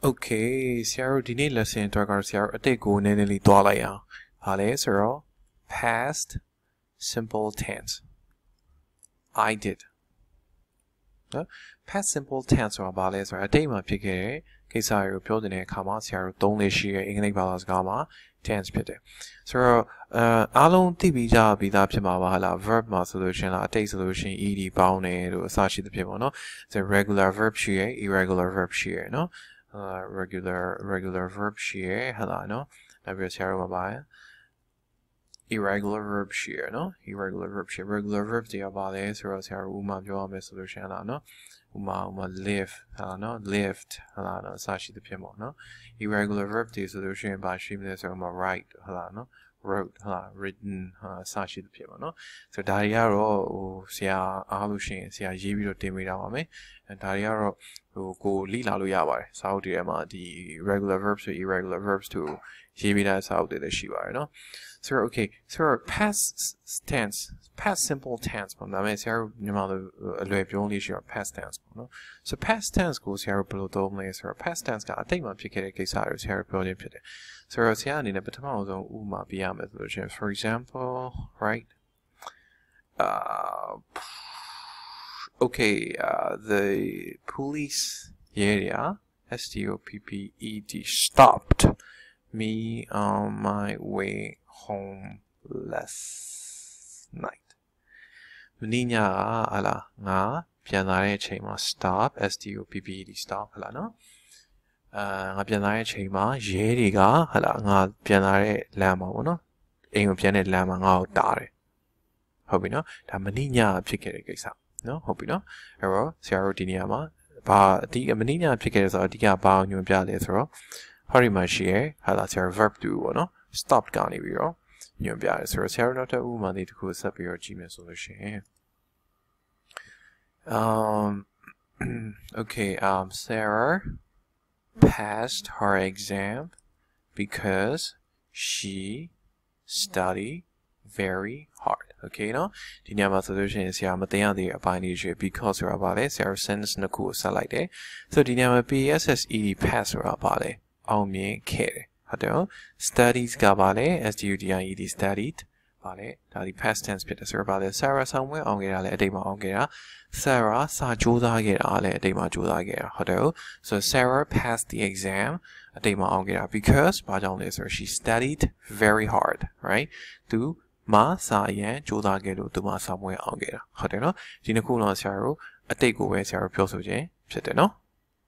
Okay, ဆရာတို့ဒီနေ့ lesson အတွက်ကတော့ဆရာတို့အတိတ်ကိုနည်းနည်းလေးတွားလိုက်အောင်။ဘာလဲဆိုတော့ past simple tense. I did. နော် past simple tense ဆိုတာဘာလဲဆိုတော့အတိတ်မှာဖြစ်ခဲ့တဲ့ကိစ္စတွေကိုပြောတဲ့အခါမှာဆရာတို့သုံးလေးရှိတဲ့အင်္ဂလိပ်ဘာသာစကားမှာ tense ဖြစ်တယ်။ဆိုတော့အားလုံးသိပြီးကြပြီးသားဖြစ်မှာပါဟလား verb မှာဆိုလို့ရှင်လားအတိတ်ဆိုလို့ရှင် ed ပေါင်းတယ်လို့အစရှိသဖြင့်ပေါ့နော်။ဆို regular verb ရှိရယ် irregular verb ရှိရယ်နော်။ regular verb ရှိရယ်ဟလာနော်နောက်ပြီးဆရာတို့မှာပါ irregular verb ရှိရယ်နော် irregular verb ရှိ regular verb တွေကပါလဲဆိုတော့ဆရာတို့ဥမာပြောရမယ်ဆိုလို့ရှိရင်လားနော်ဥမာ live ဟာနော် lived ဟာနော်အစရှိသဖြင့်ပေါ့နော် irregular verb တွေဆိုလို့ရှိရင်ပါရှိမလဲဆိုတော့ write ဟာနော် wrote ဟာ written ဟာအစရှိသဖြင့်ပေါ့နော်ဆိုတော့ဒါတွေကတော့ဟိုဆရာအားလို့ရှိရင်ဆရာရေးပြီးတော့တင်ပေးတာပါမယ်ဒါတွေကတော့ဟိုကိုလိလာလို့ရပါတယ်စာအုပ်တွေထဲမှာဒီ regular verbs တွေ irregular verbs တွေရေးပြီးတဲ့စာအုပ်တွေလည်းရှိပါတယ်နော်So okay, so past tense, past simple tense ပေါ့ဒါပေမဲ့ဆရာတို့မြန်မာလိုအလွယ်ပြောလို့ရှိရ past tense ပေါ့နော် So past tense ကိုဆရာတို့ဘယ်လိုသုံးမလဲဆိုတော့ past tense ကအတိတ်မှာဖြစ်ခဲ့တဲ့ကိစ္စတွေဆရာတို့ပြောခြင်းဖြစ်တယ်ဆိုတော့ဆရာအနေနဲ့ပထမဆုံးဥပမာပြရမယ်ဆိုလို့ရှိရင် for example, right? Okay, the police area STOPPED stopped me on my way home last night မင်းညာဟလာငါပြန်လာတဲ့အချိန်မှာ stop STOPPED stop ဟလာနော်ငါပြန်လာတဲ့အချိန်မှာရဲတွေကဟလာငါပြန်လာတဲ့လမ်းမှာပေါ့နော်အိမ်ကိုပြန်တဲ့လမ်းမှာငါ့ကိုတားတယ်ဟုတ်ပြီနော်ဒါမင်းညာဖြစ်ခဲ့တဲ့ကိစ္စနော်ဟုတ်ပြီနော်အဲ့တော့ဆရာတို့ဒီနေရာမှာဘာဒီမင်းညာဖြစ်ခဲ့တဲ့ဆိုတော့အဓိကဘာညွှန်ပြလဲဆိုတော့ဟာဒီမှာရှိရဟာလာဆရာ verb တူပေါ့နော် stopped ကနေပြီးတော့ညွှန်ပြတယ်ဆိုတော့ဆရာတို့နောက်ထပ်ဥပမာလေးတစ်ခုဆက်ပြီးတော့ကြည့်မယ်ဆိုလို့ရှိရင် okay Sarah passed her exam because she studied very hard okay နော်ဒီညမှာဆိုလို့ရှိရင်ဆရာမသိရသေးတဲ့အပိုင်းလေးရှိ because ဆိုတာပါလေဆရာ sentence နှစ်ခုကိုဆက်လိုက်တယ်ဆိုတော့ဒီညမှာ PSSED pass ဆိုတာပါလေအောင်မြင်ခဲ့တယ်ဟုတ်တယ် studies ကပါလေ STUDIED studied ပါလေဒါဒီ past tense ဖြစ်တယ်ဆိုတော့ပါလေ Sarah ဆောင်ဝဲအောင်ခဲ့တာလေအတိတ်မှာအောင်ခဲ့တာ Sarah စာကြိုးစားခဲ့တာလေအတိတ်မှာကြိုးစားခဲ့တာဟုတ်တယ် so Sarah passed the exam အတိတ်မှာအောင်ခဲ့တာ because ဘာကြောင့်လဲဆိုတော့ she studied very hard right သူမစာရန်ကြိုးစားခဲ့လို့သူမဆောင်ဝဲအောင်ခဲ့တာဟုတ်တယ်နော်ဒီနှစ်ခုတော့ဆရာတို့အတိတ်ကိုပဲဆရာတို့ပြောဆိုခြင်းဖြစ်တယ်နော်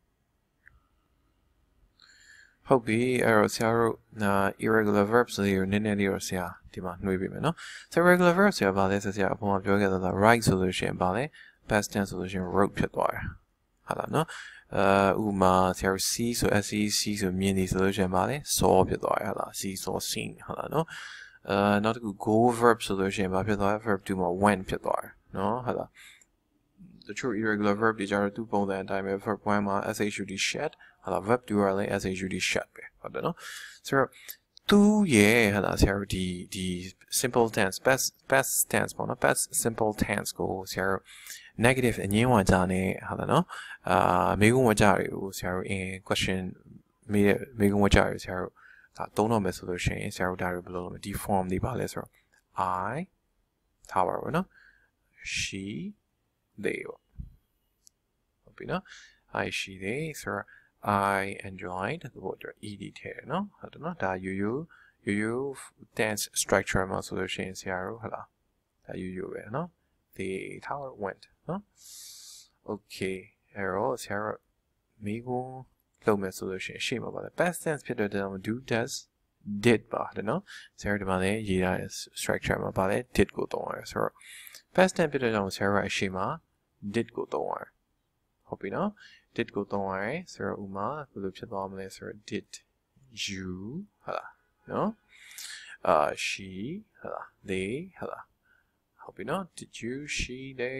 ဟုတ်ပြီအဲ့တော့ဆရာတို့ irregular verbs တွေကိုနည်းနည်းလေးတော့ဆရာဒီမှာနှွှေးပေးမယ်နော်ဆို irregular verbs ဆိုတာဘာလဲဆိုဆရာအပေါ်မှာပြောခဲ့တာ write ဆိုလို့ရှိရင်ဘာလဲ past tense ဆိုလို့ရှိရင် wrote ဖြစ်သွားတယ်ဟုတ်လားနော်ဥမာဆရာတို့ see ဆို SEC ဆိုမြင်နေဆိုလို့ရှိရင်ဘာလဲ saw ဖြစ်သွားတယ်ဟုတ်လား see saw seen ဟုတ်လားနော်နောက်တစ်ခု go verb ဆိုလို့ရှိရင်ဘာဖြစ်သွားလဲ verb 2မှာ went ဖြစ်သွားတယ်နော်ဟုတ်လားthe true irregular verb တွေကြတော့သူ့ပုံစံအတိုင်းပဲ verb 1မှာ shud shed ဟာ verb 2ကလည်း shud shed ပဲဟုတ်တယ်နော်ဆိုတော့သူရဲ့ဟာဆရာတို့ဒီ simple tense past tense ပေါ့နော် past simple tense ကိုဆရာတို့ negative အငင်းဝင်ကြနဲ့ဟာနော်မေးခွန်းဝင်ကြတွေကိုဆရာတို့ question မေးခွန်းဝင်ကြတွေဆရာတို့ဒါသုံးတော့မယ်ဆိုလို့ရှိရင်ဆရာတို့ဒါတွေဘယ်လိုလုပ်မလဲဒီ form တွေပါလဲဆိုတော့ I ထားပါတော့နော် she they ဟုတ်ပြီနော် I she they ဆိုတော့ I enjoyed the water ed ထဲနော်ဟုတ်တယ်နော်ဒါ you tense structure မှာဆိုလို့ရှိရင်ဆရာတို့ဟုတ်လားဒါ you ပဲနော် they how it went နော် okay အဲ့တော့ဆရာတို့မိကိုလုပ်မယ်ဆိုလို့ရှိရင်ရှေ့မှာပါလဲ past tense ဖြစ်တဲ့တော့ do does did ပါတယ်နော်ဆရာတို့ဒီမှာလည်းရေးထားတဲ့ structure မှာပါလဲ did ကိုသုံးရတယ်ဆိုတော့ past tense ဖြစ်တဲ့ကြောင့်ဆရာတို့အရှိမှာ did ကိုသုံးရတယ်ဟုတ်ပြီနော် did ကိုသုံးရတယ်ဆိုတော့ဥမာဘယ်လိုဖြစ်သွားမလဲဆိုတော့ did you ဟာလားနော် she ဟာလား they ဟာလားဟုတ်ပြီနော် did you she they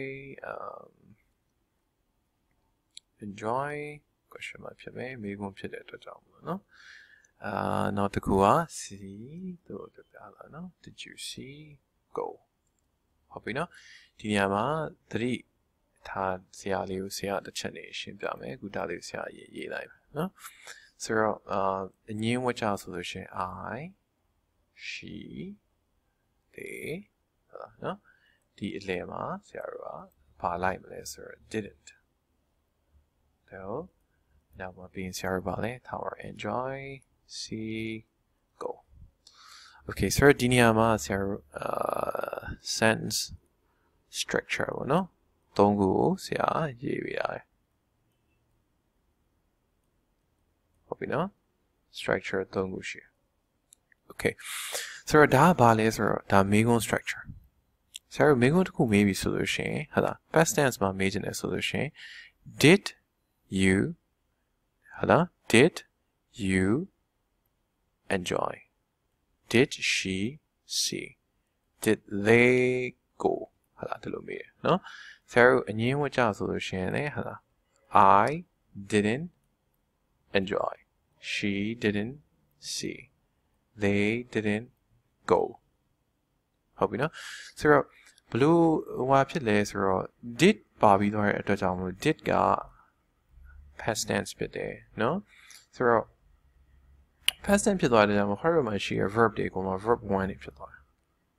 enjoy question mark ဖြစ်မယ်မိကုံဖြစ်တဲ့အတွက်ကြောင့်ပေါ့နော်နောက်တစ်ခုက see တို့ပြလာနော် did you see go ဟုတ်ပြီနော်ဒီနေရာမှာသတိထားဆရာလေးကိုဆရာတစ်ချက်နေရှင်းပြမယ်အခုဒါလေးဆရာရေးလိုက်မယ်နော်ဆိုတော့အငင်းဝကြဆိုလို့ရှိရင် I she they ဟုတ်လားနော်ဒီအလယ်မှာဆရာတို့ကဘာလိုက်မလဲဆိုတော့ didn't တော့နောက်မှာပြီးရင်ဆရာတို့ပါလဲ tower enjoy see go okay ဆိုတော့ဒီနေရာမှာဆရာတို့sentence structure ပေါ့နော်သုံးခုကိုဆရာရေးပြရတယ်ဟုတ်ပြီနော် structure သုံးခုရှိ okay ဆိုတော့ဒါကဘာလဲဆိုတော့ဒါမေးခွန်း structure ဆရာတို့မေးခွန်းတစ်ခုမေးပြီဆိုလို့ရှိရင်ဟုတ်လား past tense မှာမေးချင်တယ်ဆိုလို့ရှိရင် did you ဟုတ်လား did you enjoy did she see did they go ဟုတ်လားဒီလိုမေးတယ်နော်ဆရာတို့အငင်းဝကြဆိုလို့ရှိရင်လည်းဟုတ်လား I didn't enjoy she didn't see they didn't go ဟုတ်ပြီနော်ဆိုတော့ဘလို့ဟိုဖြစ်လဲဆိုတော့ did ပါပြီးသွားတဲ့အတွက်ကြောင့်မလို့ did က past tense ဖြစ်တယ်နော်ဆိုတော့ past tense ဖြစ်သွားတဲ့ကြောင့် horror မှာရှိရ verb တွေအကုန်လုံး verb 1 တွေဖြစ်သွားတယ်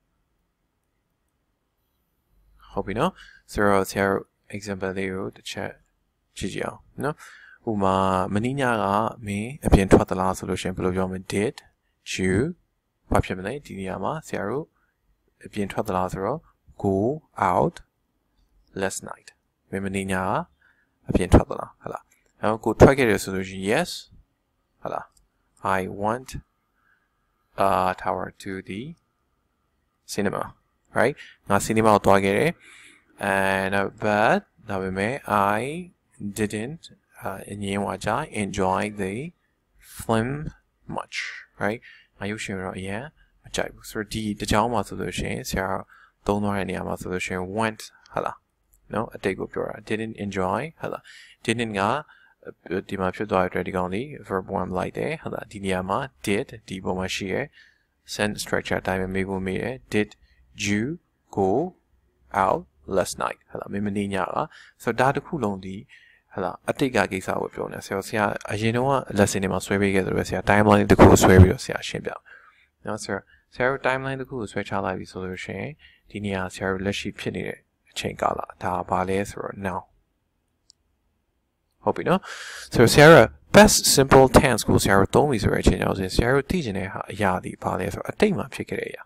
ဟုတ်ပြီနော်ဆိုတော့ဆရာတို့ example လေးကိုတစ်ချက်ကြည့်ကြအောင်နော်ဥမာမင်းညကမင်းအပြင်ထွက်သလားဆိုလို့ရှိရင်ဘယ်လိုပြောမလဲ did you ဘာဖြစ်မလဲဒီနေရာမှာဆရာတို့အပြင်ထွက်သလားဆိုတော့ go out last night မင်းညကအပြင်ထွက်သလားဟုတ်လားအဲ့ကိုထွက်ခဲ့တယ်ဆိုလို့ရှိရင် yes ဟုတ်လား I went tower to the cinema right ငါ cinema ကိုသွားခဲ့တယ် and but ဒါပေမဲ့ I didn't enjoy the film much right ငါရုပ်ရှင်တော့အရင်မကြိုက်ဘူးဆိုတော့ဒီတကြောင်မှာဆိုလို့ရှိရင်ဆရာသုံးသွားတဲ့နေရာမှာဆိုလို့ရှိရင် went ဟုတ်လားနော်အတိတ်ကိုပြောတာ didn't enjoy ဟုတ်လား didn't ကဒီမှာဖြစ်သွားတဲ့အတွက်ဒီကောင်လေး verb 1လိုက်တယ်ဟုတ်လားဒီနေရာမှာ did ဒီပုံမှာရှိရ sentence structure အတိုင်းပဲမေးခွန်းမေးတယ် did you go out last night ဟုတ်လားမင်းမနေ့ညကဆိုတော့ဒါတစ်ခုလုံးဒီဟုတ်လားအတိတ်ကကိစ္စကိုပြောနေဆရာအရင်တော့ lesson တွေမှာဆွဲပေးခဲ့တယ်ဆရာ timeline တစ်ခုကိုဆွဲပြီးတော့ဆရာရှင်းပြနော်ဆရာတို့ timeline တစ်ခုကိုဆွဲချလိုက်ပြီဆိုလို့ရှိရင်ဒီနေရာဆရာတို့လက်ရှိဖြစ်နေတဲ့အချိန်ကာလဒါဘာလဲဆိုတော့ now ဟုတ်ပြီနော်ဆိုတော့ဆရာတို့ past simple tense ကိုဆရာတို့သုံးပြီဆိုတဲ့အချိန်ကြောင့်ဆရာတို့သိချင်တဲ့ဟာအရာဒီဘာလဲဆိုတော့အတိတ်မှာဖြစ်ခဲ့တဲ့အရာ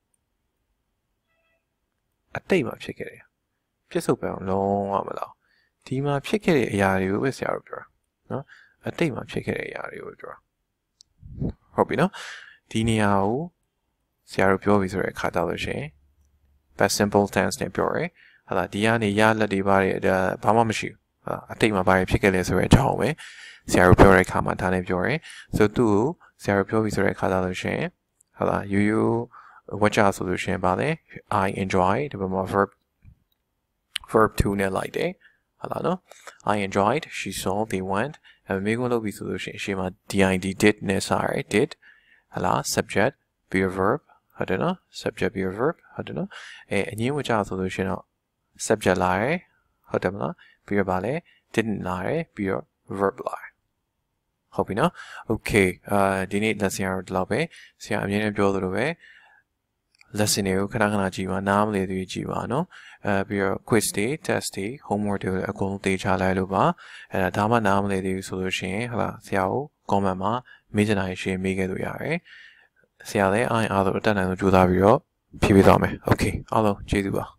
အတိတ်မှာဖြစ်ခဲ့တဲ့အရာပြစ်စုံပဲအောင်လုံးဝမလားဒီမှာဖြစ်ခဲ့တဲ့အရာတွေကိုပဲဆရာတို့ပြောတာနော်အတိတ်မှာဖြစ်ခဲ့တဲ့အရာတွေကိုပြောတာဟုတ်ပြီနော်ဒီနေရာကိုဆရာတို့ပြောပြီဆိုတဲ့အခါကျလို့ရှိရင် past simple tense နဲ့ပြောရဲဟာလားဒီကနေရလက်တွေပါတယ်ဘာမှမရှိဘူးအတိတ်မှာဘာဖြစ်ခဲ့လဲဆိုတဲ့အကြောင်းပဲဆရာတို့ပြောတဲ့အခါမှာဒါနဲ့ပြောရဲဆိုသူ့ကိုဆရာတို့ပြောပြီဆိုတဲ့အခါကျလို့ရှိရင်ဟာလားyou what job solution ပါလဲ I enjoy ဒီမှာ verb 2နဲ့လိုက်တယ်ဟုတ်လားနော် I enjoyed she saw they went မေးခွန်းလုပ်ပြီဆိုလို့ရှိရင်အရှိမ did did နဲ့စာရ did ဟုတ်လား subject be a verb ဟုတ်တယ်နော် subject be a verb ဟုတ်တယ်နော်အငင်းဝကြဆိုလို့ရှိရင်တော့ subject လာရဟုတ်တယ်မလားပြီးတော့ဗာလဲ didn't လာရပြီးတော့ verb လာရဟုတ်ပြီနော် okay ဒီနေ့ lesson ရတော့ဒီလောက်ပဲဆရာအမြဲတမ်းပြောသလိုပဲ lesson တွေကိုခဏကြည့်ပါနားမလည်သေးကြည့်ပါနော်ပြီးတော့ quiz တွေ test တွေ homework တွေအကုန်သေချာလိုက်လို့ပါဒါမှနားမလည်သေးဘူးဆိုလို့ရှိရင်ဟုတ်လားဆရာကို comment မှာမေးချင်တာရှင်းမေးခဲ့လို့ရတယ်ဆရာလည်းအားလို့အတက်နိုင်ဆုံးကြိုးစားပြီးတော့ဖြေပေးသွားမယ် okay အားလုံးကျေးဇူးပါ